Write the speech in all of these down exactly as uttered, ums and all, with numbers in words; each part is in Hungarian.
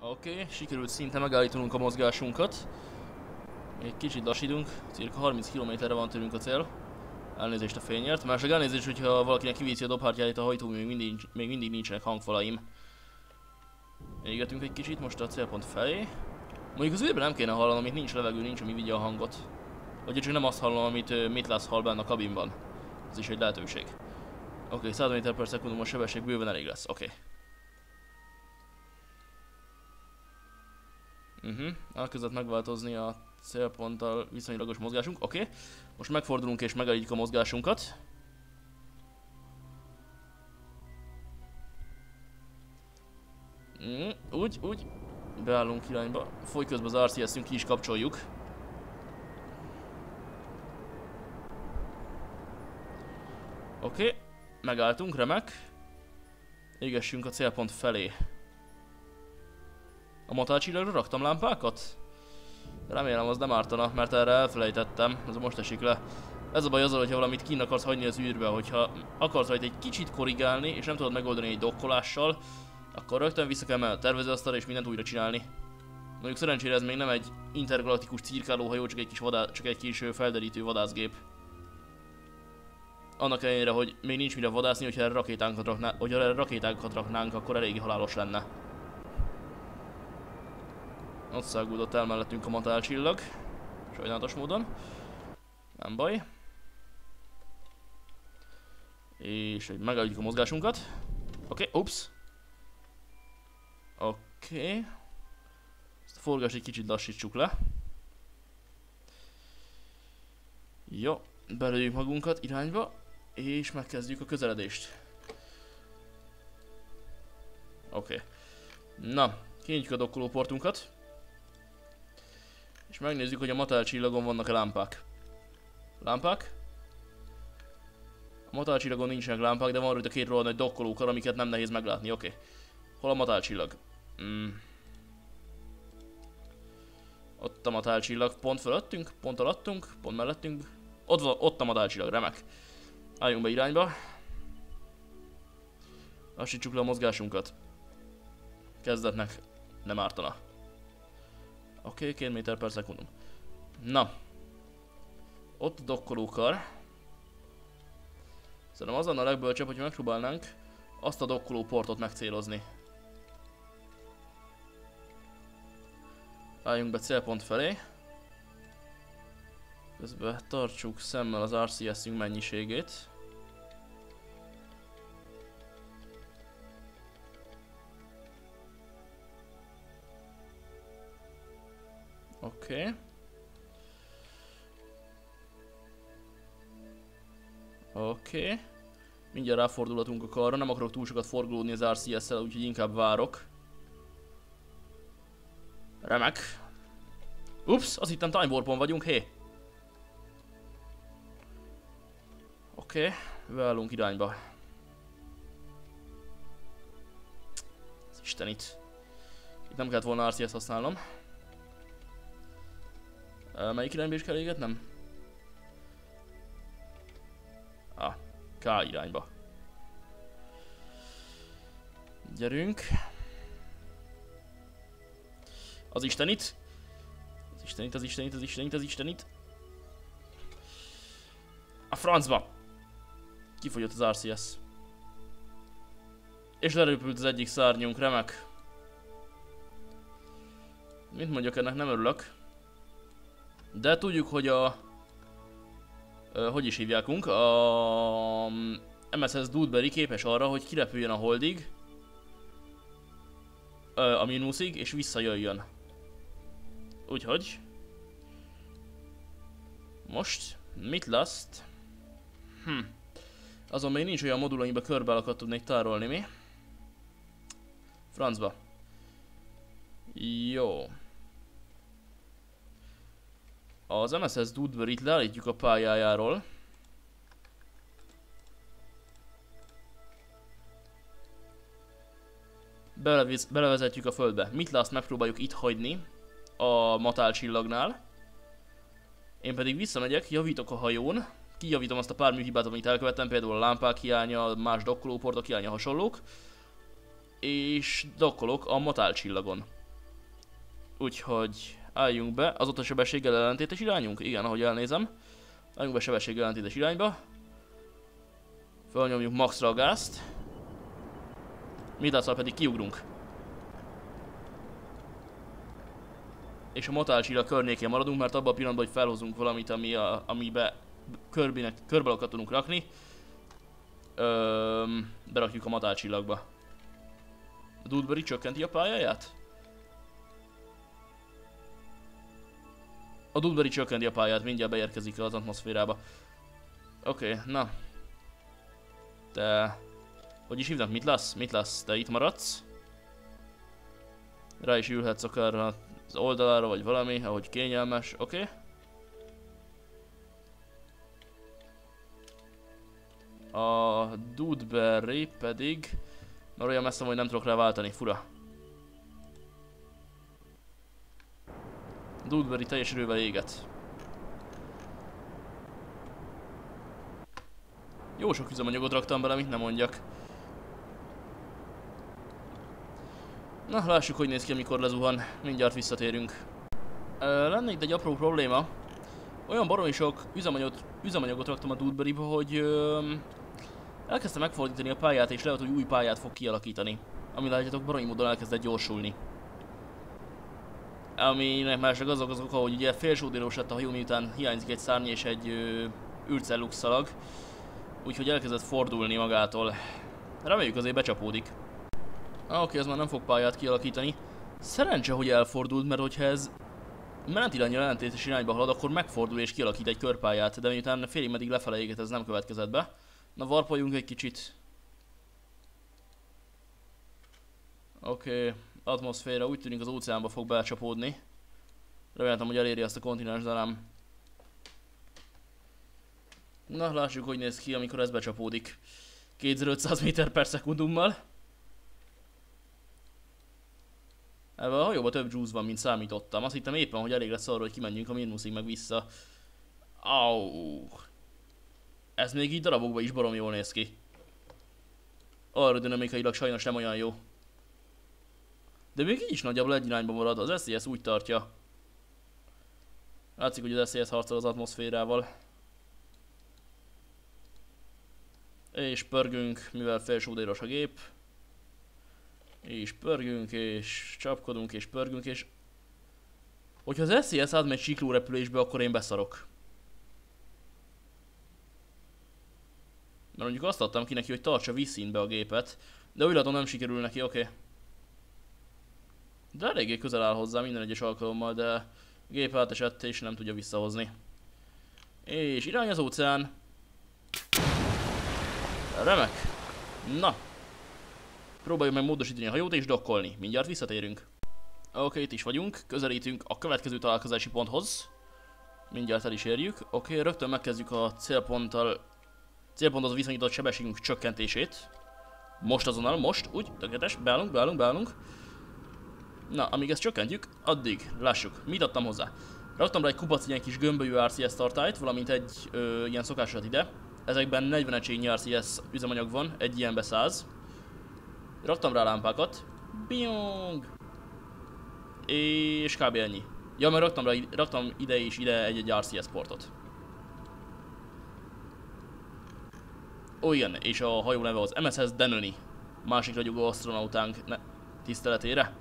Oké, okay, sikerült szinte megállítanunk a mozgásunkat. Még kicsit lassítunk, cirka harminc kilométerre van tőlünk a cél. Elnézést a fényért, másik elnézést, hogyha valakinek kiviszi a dobhártyáját a hajtó, még mindig, még mindig nincsenek hangfalaim. Égetünk egy kicsit most a célpont felé. Mondjuk az űrben nem kéne hallanom, itt nincs levegő, nincs ami vigye a hangot. Vagy csak nem azt hallom, amit uh, Mitlász hall benne a kabinban. Ez is egy lehetőség. Oké, okay, száz méter per szekundum a sebesség bőven elég lesz, oké. Okay. Uh -huh. Elkezdett megváltozni a célponttal viszonylagos mozgásunk, oké. Okay. Most megfordulunk és megállítjuk a mozgásunkat. Mm, úgy, úgy. Beállunk irányba. Foly közben az er cé es-ünk, ki is kapcsoljuk. Oké, okay. Megálltunk, remek. Égessünk a célpont felé. A matálcsillagra raktam lámpákat? Remélem az nem ártana, mert erre elfelejtettem, ez most esik le. Ez a baj azzal, hogyha valamit kinn akarsz hagyni az űrbe, hogyha akarsz rajta egy kicsit korrigálni, és nem tudod megoldani egy dokkolással, akkor rögtön vissza kell menni a tervezőasztalra és mindent újra csinálni. Mondjuk szerencsére ez még nem egy intergalaktikus cirkálóhajó, csak egy kis, vadá csak egy kis felderítő vadászgép. Annak ellenére, hogy még nincs mire vadászni, hogyha erre rakétánkat, rakná hogyha erre rakétánkat raknánk, akkor eléggé halálos lenne. Ott szágúdott el mellettünk a matálcsillag. Sajnálatos módon. Nem baj. És hogy megállítjuk a mozgásunkat. Oké, okay, ups. Oké. Okay. Ezt a forgást egy kicsit lassítsuk le. Jó, belőjük magunkat irányba, és megkezdjük a közeledést. Oké. Okay. Na, kinyitjuk a dokkolóportunkat. És megnézzük, hogy a matálcsillagon vannak-e lámpák. Lámpák? A matálcsillagon nincsenek lámpák, de van rajta két rohadt nagy dokkolókar, amiket nem nehéz meglátni. Oké. Okay. Hol a matálcsillag? Mm. Ott a matálcsillag, pont fölöttünk, pont alattunk, pont mellettünk. Ott van, ott a matálcsillag, remek. Álljunk be irányba. Lassítsuk le a mozgásunkat. Kezdetnek nem ártana. Oké, okay, két méter per szekundum. Na. Ott a dokkolókar. Szerintem az lenne a legbölcsebb, hogy megpróbálnánk azt a dokkolóportot megcélozni. Álljunk be célpont felé. Közben tartsuk szemmel az er cé es-ünk mennyiségét. Oké. Okay. Oké. Okay. Mindjárt ráfordulhatunk a karra, nem akarok túl sokat forgolódni az er cé es-szel, úgyhogy inkább várok. Remek. Ups, azt hittem time warpon vagyunk, hé. Oké, okay. Beállunk irányba. Az istenit. Itt nem kellett volna er cé es használnom. Melyik irányba is kell égetnem? Ah, K irányba. Gyerünk. Az istenit. Az istenit, az istenit, az istenit, az istenit. A francba! Kifogyott az er cé es. És leröpült az egyik szárnyunk, remek. Mint mondjak, ennek nem örülök. De tudjuk, hogy a... Ö, hogy is hívjákunk? A... em es es Dudbury képes arra, hogy kirepüljön a holdig. Ö, a mínuszig, és visszajöjjön. Úgyhogy... Most... Mit laszt? Hm. Azon még nincs olyan modul, amiben körbeállakat tudnék tárolni, mi? Francba. Jó. Az em es es Dudbury-t leállítjuk a pályájáról. Belevez belevezetjük a földbe. Mit lászt megpróbáljuk itt hagyni a matálcsillagnál. Én pedig visszamegyek, javítok a hajón. Kijavítom azt a pár műhibát, amit elkövettem, például a lámpák hiánya, más dokkolóportok hiánya, hasonlók. És dokkolok a matálcsillagon. Úgyhogy álljunk be. Az ott a sebességgel ellentétes irányunk? Igen, ahogy elnézem. Álljunk be sebességgel ellentétes irányba. Fölnyomjuk maxra a gázt. Midlásszal pedig kiugrunk. És a motálcsillag környékén maradunk, mert abban a pillanatban, hogy felhozunk valamit, ami a, amibe körbének, körbelakat tudunk rakni, Öm, berakjuk a matálcsillagba. A Dudbury csökkenti a pályáját? A Dudbury csökkenti a pályát, mindjárt beérkezik az atmoszférába. Oké, okay, na. Te... Hogy is hívnak? Mit lesz? Mit lesz? Te itt maradsz? Rá is ülhetsz akár az oldalára, vagy valami, ahogy kényelmes. Oké. Okay. A Dudbury pedig... Mert olyan messze, hogy nem tudok rá váltani. Fura. Dudbury teljes erővel éget. Jó sok üzemanyagot raktam bele, mit nem mondjak. Na, lássuk, hogy néz ki, amikor lezuhan. Mindjárt visszatérünk. Ö, lenne itt egy apró probléma. Olyan baromi sok üzemanyagot, üzemanyagot raktam a Dudburyba, hogy ö, elkezdtem megfordítani a pályát, és lehet, hogy új pályát fog kialakítani. Ami látjátok, baromi módon elkezdett gyorsulni. Aminek mások azok az oka, hogy ugye félsódérós lett a hajó, miután hiányzik egy szárny és egy űrcellux szalag. Úgyhogy elkezdett fordulni magától. Reméljük azért becsapódik. Ah, oké, ez már nem fog pályát kialakítani. Szerencse, hogy elfordult, mert hogyha ez menetiránnyal ellentétes irányba halad, akkor megfordul és kialakít egy körpályát, de miután félig meddig lefele éget, ez nem következett be. Na, warpoljunk egy kicsit. Oké, okay. Atmoszféra, úgy tűnik az óceánba fog becsapódni. Reméltem, hogy eléri azt a kontinens, de nem. Na, lássuk, hogy néz ki, amikor ez becsapódik. kétezer-ötszáz méter per szekundummal. Ebben a hajóban több juice van, mint számítottam. Azt hittem éppen, hogy elég lesz arra, hogy kimenjünk a Minmuszig meg vissza. Au. Ez még így darabokban is barom jól néz ki. Aerodinamikailag sajnos nem olyan jó. De még így is nagyjából egy irányba marad, az es zé es úgy tartja. Látszik, hogy az es zé es harcol az atmoszférával. És pörgünk, mivel felsódéros a gép. És pörgünk, és csapkodunk, és pörgünk, és... Hogyha az es zé es átmegy siklórepülésbe, akkor én beszarok. Mert mondjuk azt adtam ki neki, hogy tartsa vízszínbe a gépet, de úgy látom nem sikerül neki, oké. Okay. De eléggé közel áll hozzá minden egyes alkalommal, de a gép átesett és nem tudja visszahozni. És irány az óceán. Remek. Na. Próbáljuk meg módosítani a hajót és dokkolni. Mindjárt visszatérünk. Oké, okay, itt is vagyunk. Közelítünk a következő találkozási ponthoz. Mindjárt el is érjük. Oké, okay, rögtön megkezdjük a célponttal, célponthoz viszonyított sebességünk csökkentését. Most azonnal, most, úgy, tökéletes, beállunk, beállunk, beállunk. Na, amíg ezt csökkentjük, addig lássuk, mit adtam hozzá. Raktam rá egy kupac ilyen kis gömbölyű er cé es tartályt, valamint egy ö, ilyen szokásat ide. Ezekben negyven egységnyi er cé es üzemanyag van, egy ilyenbe száz. Raktam rá lámpákat. Biong! És kb. Ennyi. Ja, mert raktam, rá, raktam ide és ide egy-egy er cé es portot. Ó igen, és a hajó neve az em es es Denoni. Másik ragyogó asztronautánk tiszteletére.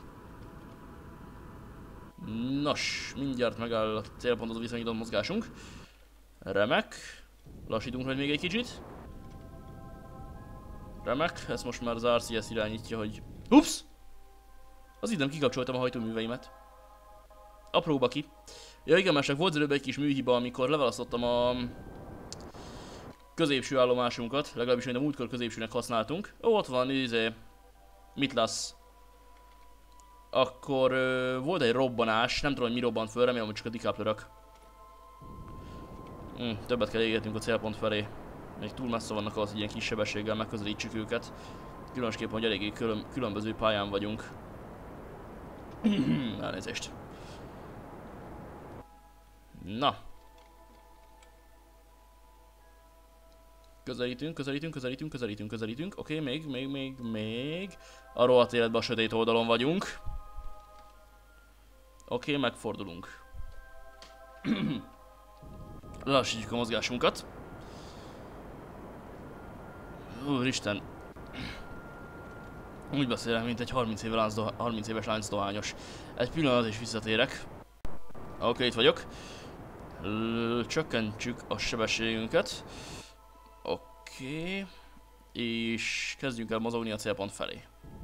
Nos, mindjárt megáll a célponthoz viszonyított mozgásunk. Remek. Lassítunk majd még egy kicsit. Remek, ezt most már az er cé es irányítja, hogy... Ups! Az így nem kikapcsoltam a hajtóműveimet. Apróba ki. Ja igen, másnak volt előbb egy kis műhiba, amikor leválasztottam a... középső állomásunkat, legalábbis mind a múltkor középsőnek használtunk. Ó, ott van, izé... Mit lesz? Akkor ö, volt egy robbanás, nem tudom, hogy mi robbant föl, remélem, hogy csak a decouplerök. Hm, többet kell égetnünk a célpont felé. Még túl messze vannak az, hogy ilyen kis sebességgel megközelítsük őket. Különösképpen, hogy eléggé külön, különböző pályán vagyunk. Elnézést. Na. Közelítünk, közelítünk, közelítünk, közelítünk, közelítünk. Oké, okay, még, még, még, még. A rohadt életben a sötét oldalon vagyunk. Oké, okay, megfordulunk. Lassítjuk a mozgásunkat. Úristen. Úgy beszélek, mint egy harminc, éve lánc harminc éves láncdohányos. Egy pillanat és visszatérek. Oké, okay, itt vagyok. L csökkentsük a sebességünket. Oké. Okay. És kezdjünk el mozogni a célpont felé.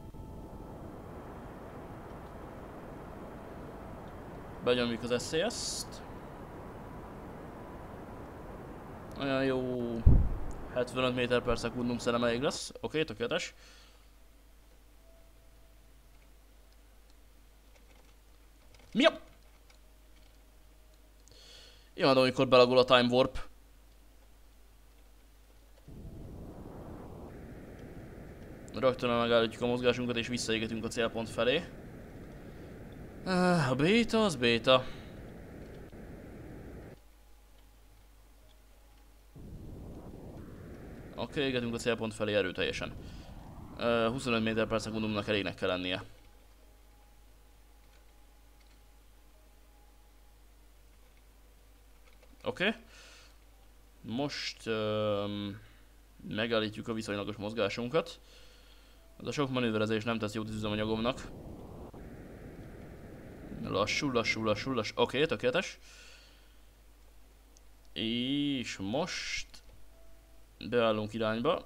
Benyomjuk az es cé es-t. Olyan jó hetvenöt méter per szekundum szerintem elég lesz. Oké, okay, tökéletes. Mi a... Imádom, amikor belagol a time warp. Rögtön megállítjuk a mozgásunkat és visszaégetünk a célpont felé. A béta az béta. Oké, okay, égetünk a célpont felé erőteljesen. Uh, huszonöt méter per szekundumnak elégnek kell lennie. Oké. Okay. Most um, megállítjuk a viszonylagos mozgásunkat. Ez a sok manőverezés nem tesz jót az üzemanyagomnak. Lassú, lassú, lassú, lassú. Oké, okay, tökéletes. És most beállunk irányba.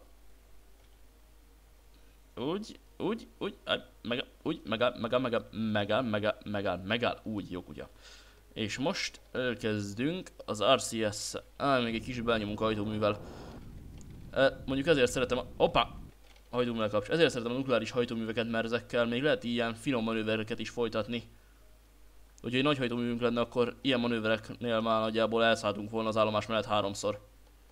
Úgy, úgy, úgy, meg, úgy, megáll, megáll, megáll, megáll, megáll, megáll, megáll, úgy, jó kutya. És most elkezdünk az er cé es-szel. Á, még egy kis belnyomunk a hajtóművel. E, mondjuk ezért szeretem a... Hoppá! Hajtóművel kapcs. Ezért szeretem a nukleáris hajtóműveket, mert ezekkel még lehet ilyen finom manővereket is folytatni. Hogyha egy nagy hajtóművünk lenne, akkor ilyen manővereknél már nagyjából elszálltunk volna az állomás mellett háromszor.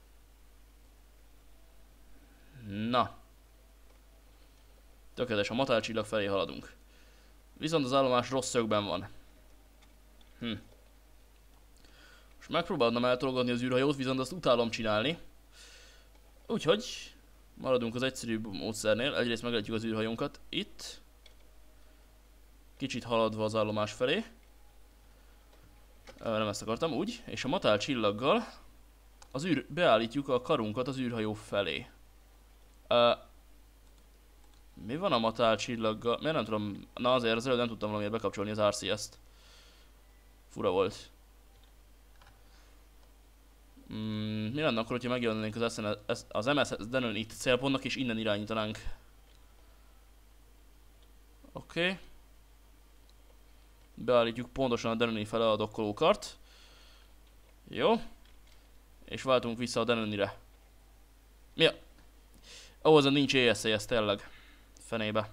Na. Tökéletes, a matálcsillag felé haladunk. Viszont az állomás rossz szögben van. Hm. Most megpróbálnám eltologatni az űrhajót, viszont azt utálom csinálni. Úgyhogy maradunk az egyszerűbb módszernél. Egyrészt megállítjuk az űrhajónkat itt. Kicsit haladva az állomás felé. Nem ezt akartam, úgy. És a matál csillaggal az űr... beállítjuk a karunkat az űrhajó felé. Uh, mi van a matál csillaggal? Miért nem tudom... Na azért az előbb nem tudtam valamiért bekapcsolni az er cé es-t. Fura volt. Mm, mi lenne akkor, hogyha megjelennénk az, az em es Denon itt célpontnak és innen irányítanánk? Oké. Okay. Beállítjuk pontosan a Denoni fele a dokkolókart. Jó. És váltunk vissza a Denonire. Mi a... Ahhoz nincs é es es, tényleg. Fenébe.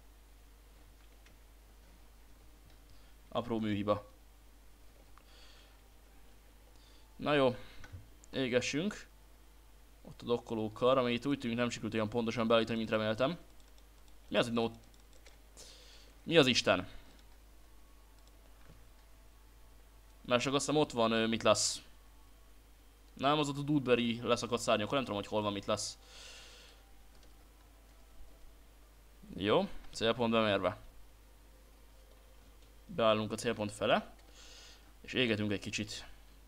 Apró műhiba. Na jó. Égessünk. Ott a dokkolókkal, ami itt úgy tűnik nem sikerült olyan pontosan beállítani, mint reméltem. Mi az, hogy no... Mi az Isten? Mert csak azt hiszem ott van, mit lesz. Nem, az ott a Dudbury leszakadt szárny, akkor nem tudom, hogy hol van, mit lesz. Jó, célpont bemérve. Beállunk a célpont fele. És égetünk egy kicsit.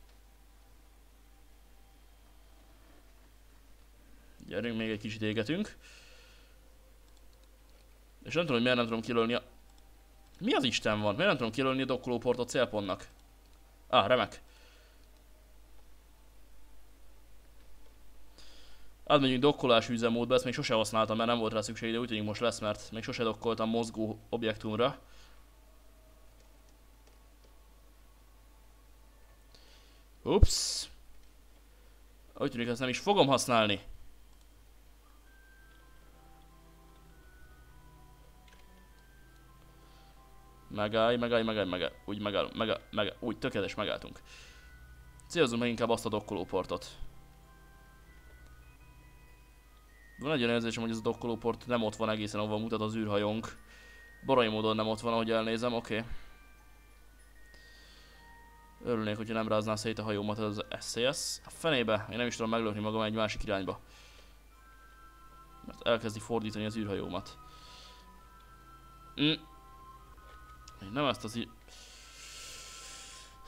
Gyerünk, még egy kicsit égetünk. És nem tudom, hogy miért nem tudom kilölni a... Mi az Isten van? Miért nem tudom kilölni a dokkolóportot célpontnak? Ah, remek. Átmegyünk dokkolási üzemmódba, ezt még sose használtam, mert nem volt rá szükség, de úgy tűnik most lesz, mert még sose dokkoltam mozgó objektumra. Ups. Úgy tűnik, ezt nem is fogom használni. Megállj, megállj, megállj, megállj. Úgy megállunk, megállj, megállj. Úgy, tökéletes, megálltunk. Célzunk meg inkább azt a dokkolóportot. Van egy olyan érzésem, hogy ez a dokkolóport nem ott van egészen, ahova mutat az űrhajónk. Barai módon nem ott van, ahogy elnézem, oké. Okay. Örülnék, hogyha nem rázná szét a hajómat az es cé es. A fenébe, én nem is tudom meglökni magam egy másik irányba. Mert elkezdi fordítani az űrhajómat. Mm. Nem ezt az í...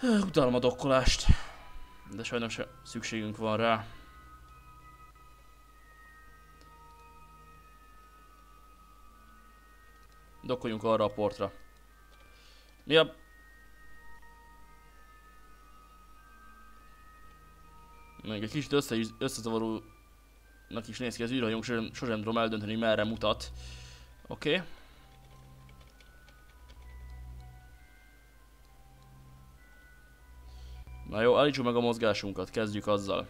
Utálom a dokkolást. De sajnos szükségünk van rá. Dokkoljunk arra a portra. Mi a... Még egy kicsit össze is, összezavarónak is néz ki az űrhajónk, sosem, sosem tudom eldönteni, hogy merre mutat. Oké. Okay. Na jó, állítsuk meg a mozgásunkat, kezdjük azzal.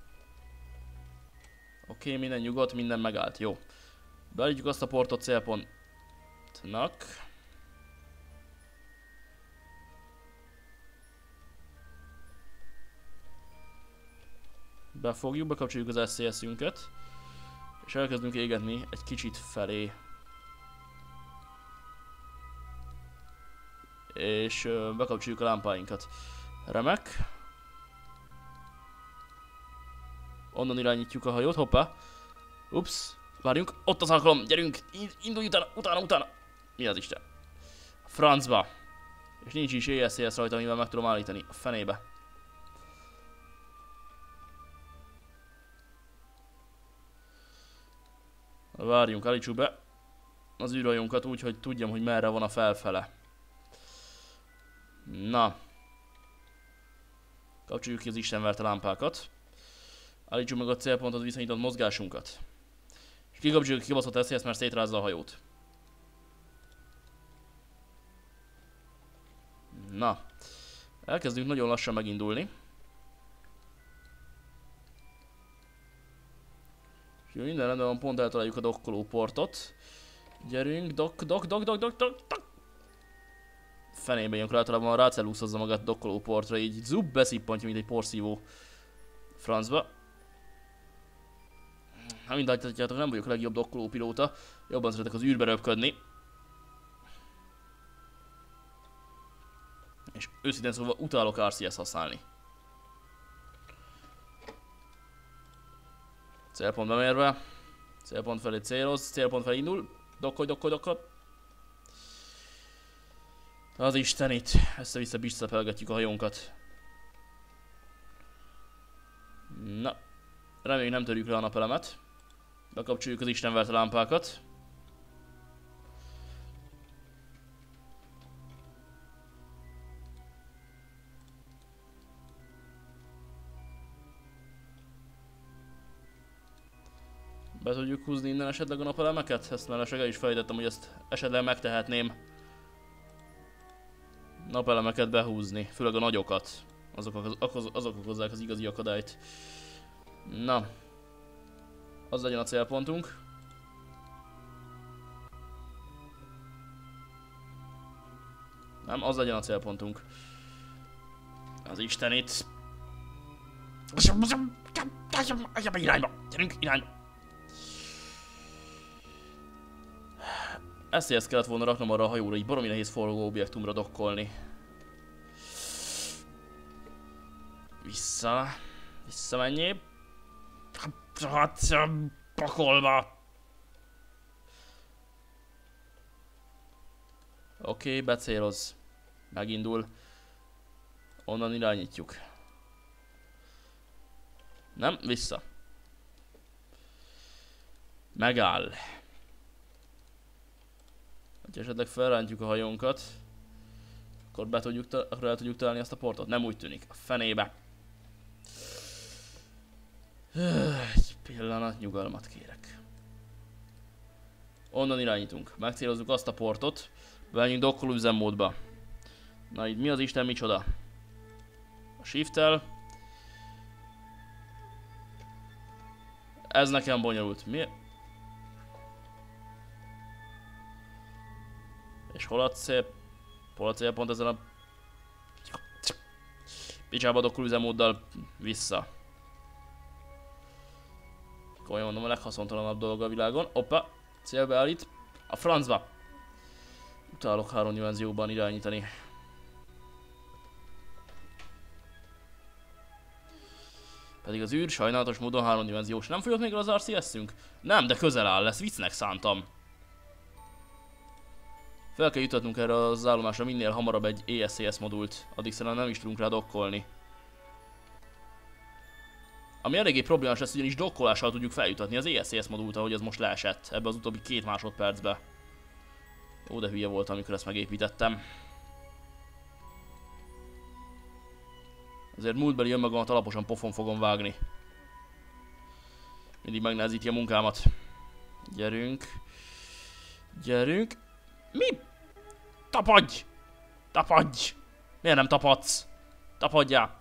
Oké, okay, minden nyugodt, minden megállt, jó. Beállítjuk azt a portot célpontnak. Befogjuk, bekapcsoljuk az es cé es-ünket. És elkezdünk égetni egy kicsit felé. És uh, bekapcsoljuk a lámpáinkat. Remek. Onnan irányítjuk a hajót, hoppá. Ups, várjunk, ott az alkalom, gyerünk, indulj utána, utána, utána. Mi az Isten? A francba. És nincs is é es cé es rajta, amivel meg tudom állítani, a fenébe. Várjunk, állítsuk be az űrhajónkat úgy, hogy tudjam, hogy merre van a felfele. Na. Kapcsoljuk ki az istenverte lámpákat. Állítsuk meg a célpontot viszonyított mozgásunkat. És kikapcsoljuk a kibaszott es cé es, mert szétrázza a hajót. Na. Elkezdünk nagyon lassan megindulni. Jó, minden rendben van, pont eltaláljuk a dokkoló portot. Gyerünk, dok, dok, dok, dok, dok, dok, dok. Fenébe ilyenkor általában rácelúszozza magát a dokkoló portra, így zub, beszippantja, mint egy porszívó francba. Hát mind látjátok, nem vagyok a legjobb dokkoló pilóta, jobban szeretek az űrbe röpködni. És őszintén szóval utálok er cé es használni. Célpont bemérve, célpont felé céloz, célpont felé indul, dokkolj, dokkolj, dokkolj. Az istenit, össze-vissza bicsapelgetjük a hajónkat. Na, reméljük nem törjük le a napelemet. Bekapcsoljuk az istenverte lámpákat. Be tudjuk húzni innen esetleg a napelemeket? Ezt már el is fejtettem, hogy ezt esetleg megtehetném. Napelemeket behúzni, főleg a nagyokat. Azok, azok, azok okozzák az igazi akadályt. Na. Az legyen a célpontunk. Nem, az legyen a célpontunk. Az istenit. Irányba! Gyerünk, irányba! Ezt ezt kellett volna raknom arra a hajóra, így baromi nehéz forgó objektumra dokkolni. Vissza. Visszamenjél. Hát, pakolva. Oké, okay, becéloz. Megindul. Onnan irányítjuk. Nem, vissza. Megáll. Ha esetleg felrántjuk a hajónkat, akkor, be tudjuk akkor el tudjuk találni azt a portot. Nem úgy tűnik. A fenébe. Egy pillanat, nyugalmat kérek. Onnan irányítunk. Megcélozzuk azt a portot. Bemenjünk dokkoló üzemmódba. Na így mi az Isten micsoda? A shift-tel. Ez nekem bonyolult. Mi? És hol a cél? Hol a célpont ezen a... Picsába dokkoló üzemmóddal vissza. Komolyan mondom, a leghaszontalanabb dolog a világon. Hoppa, célbe állít. A francba! Utálok három dimenzióban irányítani. Pedig az űr sajnálatos módon háromdimenziós. Nem folyott még el az er cé es-ünk? Nem, de közel áll, lesz viccnek szántam. Fel kell jutatnunk erre az állomásra minél hamarabb egy E S C S modult, addig szerintem nem is tudunk rá dokkolni. Ami eléggé problémás lesz, ugyanis dokkolással tudjuk feljutatni az E S C S modult, ahogy ez most leesett ebbe az utóbbi két másodpercbe. Jó, de hülye voltam, amikor ezt megépítettem. Azért múltbeli önmagamat alaposan pofon fogom vágni. Mindig megnehezíti a munkámat. Gyerünk. Gyerünk. Mi? Tapadj! Tapadj! Miért nem tapadsz? Tapadjál!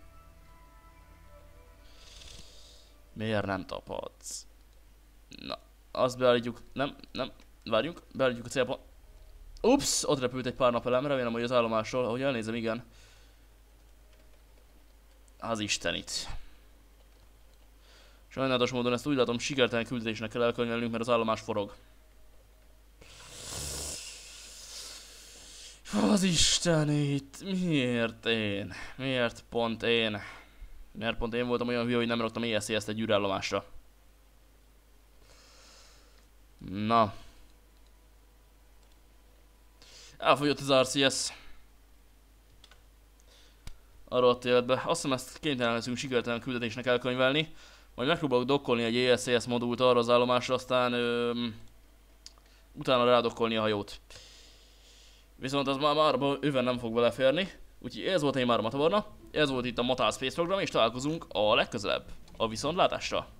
Miért nem tapadsz? Na, azt beállítjuk. Nem, nem. Várjunk, beállítjuk a célpont. Ups, ott repült egy pár nap elem, remélem, hogy az állomásról, ahogy elnézem, igen. Az istenit. Sajnálatos módon ezt úgy látom, sikertelen küldetésnek kell elkönyvelnünk, mert az állomás forog. Az istenit, miért én? Miért pont én? Miért pont én voltam olyan hülye, hogy nem raktam E S C S-t egy űrállomásra? Na. Elfogyott az R C S. Arra ott életbe. Azt hiszem, ezt kénytelen leszünk sikertelen küldetésnek elkönyvelni. Majd megpróbálok dokkolni egy E S C S modult arra az állomásra, aztán öm, utána rádokkolni a hajót. Viszont az már már őven nem fog beleférni. Úgyhogy ez volt én már a Matabarna. Ez volt itt a Matal Space program, és találkozunk a legközelebb. A viszontlátásra!